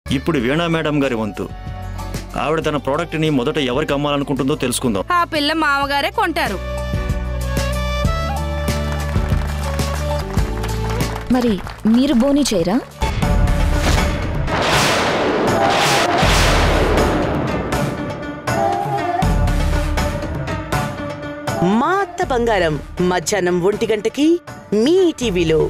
ఇప్పుడు వీణా మేడం గారి వంతు. ఆవిడ తన ప్రోడక్ట్ ని మొదట ఎవరికి అమ్మాలనుకుంటుందో తెలుసుకుందాం. ఆ పిల్ల మామగారే కొంటారు. మరి మీరు బోని చేయరా? మా అత్త బంగారం మధ్యాహ్నం 1 గంటకి మీ టీవీలో.